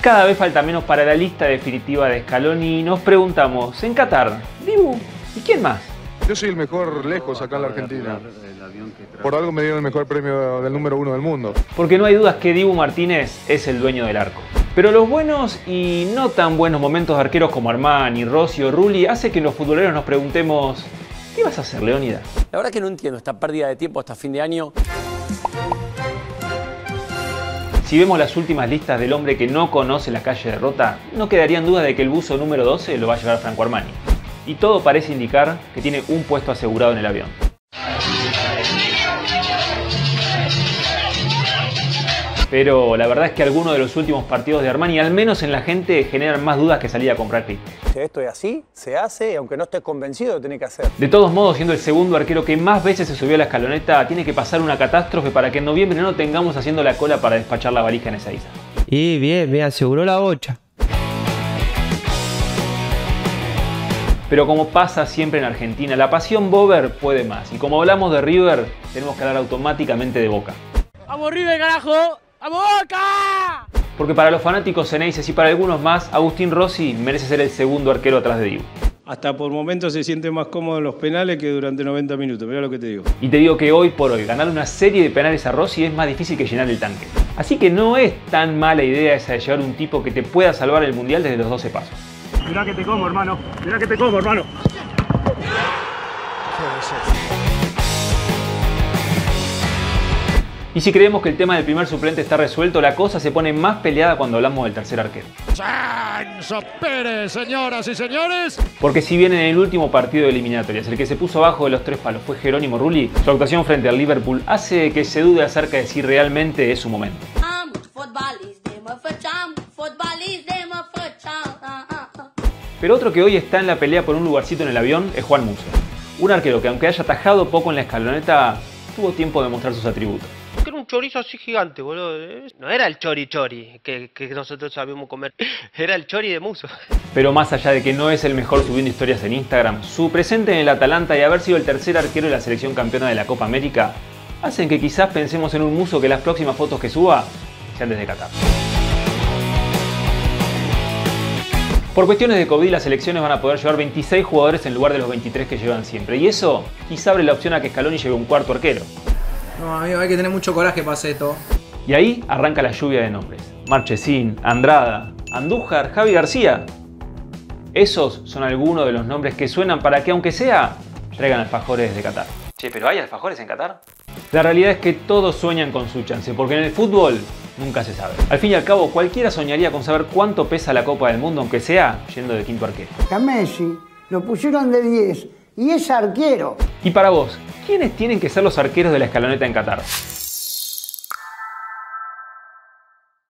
Cada vez falta menos para la lista definitiva de Scaloni y nos preguntamos, en Qatar, Dibu, ¿y quién más? Yo soy el mejor lejos acá en la Argentina. Por algo me dieron el mejor premio del número 1 del mundo. Porque no hay dudas que Dibu Martínez es el dueño del arco. Pero los buenos y no tan buenos momentos de arqueros como Armani, Rossi o Rulli hace que los futboleros nos preguntemos, ¿qué vas a hacer, Leónidas? La verdad que no entiendo esta pérdida de tiempo hasta fin de año. Si vemos las últimas listas del hombre que no conoce la calle de Rota, no quedaría en duda de que el buzo número 12 lo va a llevar Franco Armani. Y todo parece indicar que tiene un puesto asegurado en el avión. Pero la verdad es que algunos de los últimos partidos de Armani, al menos en la gente, generan más dudas que salir a comprar clip. Si esto es así, se hace y aunque no estés convencido, lo tenés que hacer. De todos modos, siendo el segundo arquero que más veces se subió a la escaloneta, tiene que pasar una catástrofe para que en noviembre no tengamos haciendo la cola para despachar la valija en esa isla. Y bien, me aseguró la bocha. Pero como pasa siempre en Argentina, la pasión Bober puede más. Y como hablamos de River, tenemos que hablar automáticamente de Boca. ¡Vamos River, carajo! ¡Vamos Boca! Porque para los fanáticos ceneices y para algunos más, Agustín Rossi merece ser el segundo arquero atrás de Dibu. Hasta por momentos se siente más cómodo en los penales que durante 90 minutos, mirá lo que te digo. Y te digo que hoy por hoy, ganar una serie de penales a Rossi es más difícil que llenar el tanque. Así que no es tan mala idea esa de llevar un tipo que te pueda salvar el Mundial desde los 12 pasos. Mirá que te como, hermano. Mirá que te como, hermano. Y si creemos que el tema del primer suplente está resuelto, la cosa se pone más peleada cuando hablamos del tercer arquero. Enzo Pérez, señoras y señores. Porque si bien en el último partido de eliminatorias el que se puso abajo de los 3 palos fue Jerónimo Rulli, su actuación frente al Liverpool hace que se dude acerca de si realmente es su momento. Pero otro que hoy está en la pelea por un lugarcito en el avión es Juan Musso. Un arquero que aunque haya atajado poco en la escaloneta, tuvo tiempo de mostrar sus atributos. Que era un chorizo así gigante, boludo. No era el chori que nosotros sabíamos comer. Era el chori de Musso. Pero más allá de que no es el mejor subiendo historias en Instagram, su presente en el Atalanta y haber sido el tercer arquero de la selección campeona de la Copa América hacen que quizás pensemos en un Musso que las próximas fotos que suba sean desde Qatar. Por cuestiones de COVID, las selecciones van a poder llevar 26 jugadores en lugar de los 23 que llevan siempre. Y eso quizá abre la opción a que Scaloni lleve un cuarto arquero. No, amigo, hay que tener mucho coraje para hacer esto. Y ahí arranca la lluvia de nombres. Marchesín, Andrada, Andújar, Javi García. Esos son algunos de los nombres que suenan para que, aunque sea, traigan alfajores desde Qatar. Che, ¿pero hay alfajores en Qatar? La realidad es que todos sueñan con su chance, porque en el fútbol nunca se sabe. Al fin y al cabo, cualquiera soñaría con saber cuánto pesa la Copa del Mundo, aunque sea yendo de quinto arquero. A Messi lo pusieron de 10 y es arquero. Y para vos, ¿quiénes tienen que ser los arqueros de la escaloneta en Qatar?